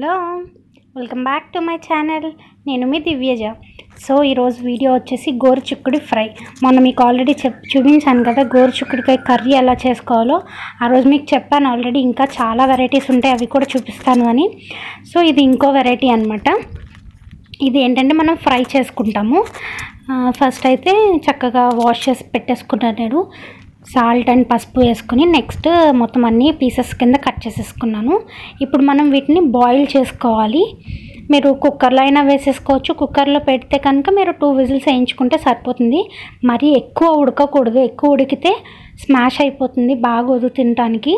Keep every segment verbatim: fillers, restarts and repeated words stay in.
Hello, welcome back to my channel. నేను మీ దివ్యజ. So ఈరోజు వీడియో వచ్చేసి గోరు చిక్కుడు ఫ్రై. మొన్న మీకు ఆల్రెడీ చెప్ చూపించాను కదా గోరు చిక్కుడుకాయ కర్రీ ఎలా చేసుకోవాలో. ఆ రోజు మీకు చెప్పాను ఆల్రెడీ, ఇంకా చాలా వెరైటీస్ ఉంటాయి, అవి కూడా చూపిస్తాను అని. సో ఇది ఇంకో వెరైటీ అనమాట. ఇది ఏంటంటే మనం ఫ్రై చేసుకుంటాము. ఫస్ట్ అయితే చక్కగా వాష్ చేసి పెట్టేసుకున్నాను నేను, సాల్ట్ అండ్ పసుపు వేసుకుని. నెక్స్ట్ మొత్తం అన్ని పీసెస్ కింద కట్ చేసేసుకున్నాను. ఇప్పుడు మనం వీటిని బాయిల్ చేసుకోవాలి. మీరు కుక్కర్లో అయినా వేసేసుకోవచ్చు. కుక్కర్లో పెడితే కనుక మీరు టూ విజిల్స్ వేయించుకుంటే సరిపోతుంది. మరీ ఎక్కువ ఉడకకూడదు, ఎక్కువ ఉడికితే స్మాష్ అయిపోతుంది, బాగోదు తినడానికి.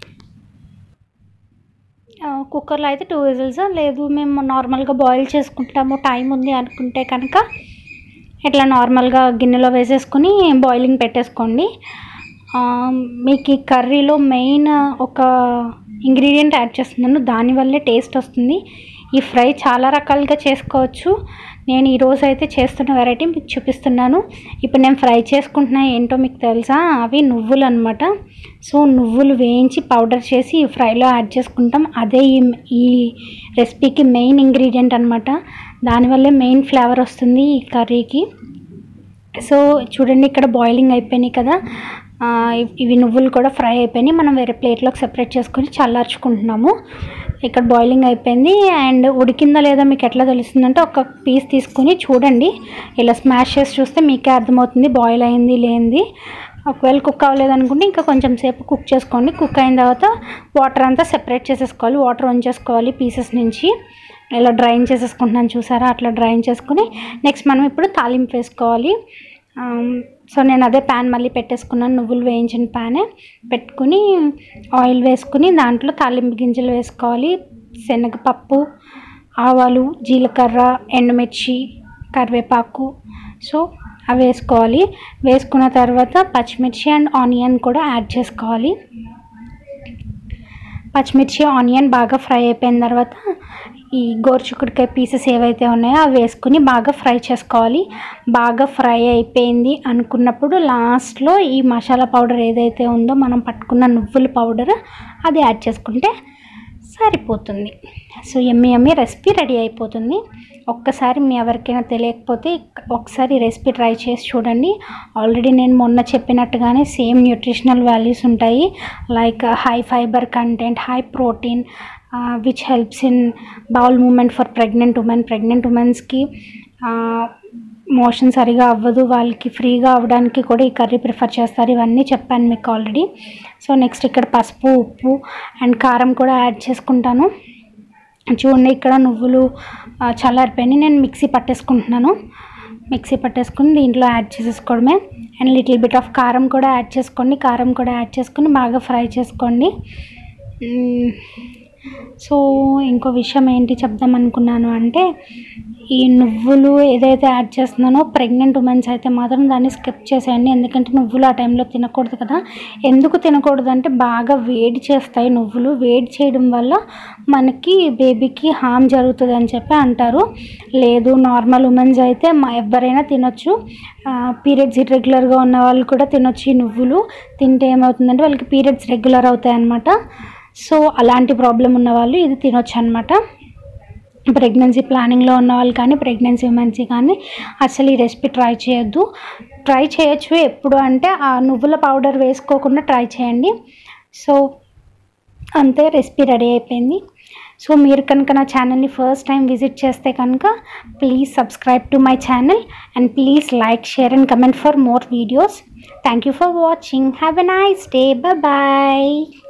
కుక్కర్లో అయితే టూ విజిల్స్, లేదు మేము నార్మల్గా బాయిల్ చేసుకుంటాము టైం ఉంది అనుకుంటే కనుక ఇట్లా నార్మల్గా గిన్నెలో వేసేసుకొని బాయిలింగ్ పెట్టేసుకోండి. మీకు ఈ కర్రీలో మెయిన్ ఒక ఇంగ్రీడియంట్ యాడ్ చేస్తున్నాను, దానివల్లే టేస్ట్ వస్తుంది. ఈ ఫ్రై చాలా రకాలుగా చేసుకోవచ్చు. నేను ఈరోజు అయితే చేస్తున్న వెరైటీ మీకు చూపిస్తున్నాను. ఇప్పుడు నేను ఫ్రై చేసుకుంటున్నా ఏంటో మీకు తెలుసా, అవి నువ్వులు అనమాట. సో నువ్వులు వేయించి పౌడర్ చేసి ఈ ఫ్రైలో యాడ్ చేసుకుంటాం. అదే ఈ ఈ రెసిపీకి మెయిన్ ఇంగ్రీడియంట్ అనమాట. దానివల్లే మెయిన్ ఫ్లేవర్ వస్తుంది ఈ కర్రీకి. సో చూడండి, ఇక్కడ బాయిలింగ్ అయిపోయినాయి కదా, ఇవి నువ్వులు కూడా ఫ్రై అయిపోయినాయి. మనం వేరే ప్లేట్లోకి సెపరేట్ చేసుకొని చల్లార్చుకుంటున్నాము. ఇక్కడ బాయిలింగ్ అయిపోయింది. అండ్ ఉడికిందా లేదా మీకు ఎట్లా తెలుస్తుందంటే, ఒక పీస్ తీసుకుని చూడండి, ఇలా స్మాష్ చేసి చూస్తే మీకే అర్థమవుతుంది బాయిల్ అయింది లేనిది. ఒకవేళ కుక్ అవ్వలేదనుకుంటే ఇంకా కొంచెం సేపు కుక్ చేసుకోండి. కుక్ అయిన తర్వాత వాటర్ అంతా సెపరేట్ చేసేసుకోవాలి, వాటర్ వంచేసుకోవాలి పీసెస్ నుంచి. ఇలా డ్రైన్ చేసేసుకుంటున్నాను చూసారా, అట్లా డ్రైన్ చేసుకుని నెక్స్ట్ మనం ఇప్పుడు తాలింపు వేసుకోవాలి. సో నేను అదే ప్యాన్ మళ్ళీ పెట్టేసుకున్నాను, నువ్వులు వేయించిన ప్యానే పెట్టుకుని ఆయిల్ వేసుకుని దాంట్లో తాలింపు గింజలు వేసుకోవాలి. శనగపప్పు, ఆవాలు, జీలకర్ర, ఎండుమిర్చి, కరివేపాకు, సో అవి వేసుకోవాలి. వేసుకున్న తర్వాత పచ్చిమిర్చి అండ్ ఆనియన్ కూడా యాడ్ చేసుకోవాలి. పచ్చిమిర్చి ఆనియన్ బాగా ఫ్రై అయిపోయిన తర్వాత ఈ గోరు చిక్కుడుకాయ పీసెస్ ఏవైతే ఉన్నాయో అవి వేసుకుని బాగా ఫ్రై చేసుకోవాలి. బాగా ఫ్రై అయిపోయింది అనుకున్నప్పుడు లాస్ట్లో ఈ మసాలా పౌడర్ ఏదైతే ఉందో మనం పట్టుకున్న నువ్వుల పౌడర్ అది యాడ్ చేసుకుంటే సరిపోతుంది. సో ఎమ్మి ఎమ్మి రెసిపీ రెడీ అయిపోతుంది. ఒక్కసారి మీ ఎవరికైనా తెలియకపోతే ఒకసారి రెసిపీ ట్రై చేసి చూడండి. ఆల్రెడీ నేను మొన్న చెప్పినట్టుగానే సేమ్ న్యూట్రిషనల్ వాల్యూస్ ఉంటాయి, like high fibre content, high protein, which helps in bowel movement for pregnant women. Pregnant ఉమెన్స్కి మోషన్ సరిగా అవ్వదు, వాళ్ళకి ఫ్రీగా అవ్వడానికి కూడా ఈ కర్రీ ప్రిఫర్ చేస్తారు. ఇవన్నీ చెప్పాను మీకు ఆల్రెడీ. సో నెక్స్ట్ ఇక్కడ పసుపు, ఉప్పు అండ్ కారం కూడా యాడ్ చేసుకుంటాను. చూడండి, ఇక్కడ నువ్వులు చల్లారిపోయినాయి, నేను మిక్సీ పట్టేసుకుంటున్నాను. మిక్సీ పట్టేసుకుని దీంట్లో యాడ్ చేసేసుకోవడమే. అండ్ లిటిల్ బిట్ ఆఫ్ కారం కూడా యాడ్ చేసుకోండి. కారం కూడా యాడ్ చేసుకుని బాగా ఫ్రై చేసుకోండి. సో ఇంకో విషయం ఏంటి చెప్దాం అనుకున్నాను అంటే, ఈ నువ్వులు ఏదైతే యాడ్ చేస్తున్నానో ప్రెగ్నెంట్ ఉమెన్స్ అయితే మాత్రం దాన్ని స్కిప్ చేసేయండి. ఎందుకంటే నువ్వులు ఆ టైంలో తినకూడదు కదా. ఎందుకు తినకూడదు అంటే, బాగా వేడి చేస్తాయి నువ్వులు. వేడి చేయడం వల్ల మనకి బేబీకి హామ్ జరుగుతుంది అని చెప్పి అంటారు. లేదు, నార్మల్ ఉమెన్స్ అయితే ఎవరైనా తినొచ్చు. పీరియడ్స్ ఇర్రెగ్యులర్గా ఉన్న వాళ్ళు కూడా తినొచ్చు. ఈ నువ్వులు తింటే ఏమవుతుందంటే వాళ్ళకి పీరియడ్స్ రెగ్యులర్ అవుతాయి అన్నమాట. సో అలాంటి ప్రాబ్లం ఉన్న వాళ్ళు ఇది తినొచ్చు అనమాట. ప్రెగ్నెన్సీ ప్లానింగ్లో ఉన్న వాళ్ళు కానీ, ప్రెగ్నెన్సీ ఉమెన్స్ కానీ అసలు ఈ రెసిపీ ట్రై చేయొద్దు. ట్రై చేయొచ్చు ఎప్పుడు అంటే ఆ నువ్వుల పౌడర్ వేసుకోకుండా ట్రై చేయండి. సో అంతే, రెసిపీ రెడీ అయిపోయింది. సో మీరు కనుక నా ఛానల్ని ఫస్ట్ టైం విజిట్ చేస్తే కనుక please subscribe to my channel and please like, share and comment for more videos. Thank you for watching. Have a nice day. Bye bye.